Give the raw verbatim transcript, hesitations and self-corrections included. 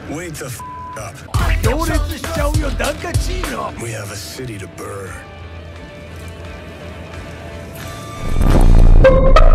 Wake the f up. 行列しちゃうよ、ダンカチーノ。 We have a city to burn.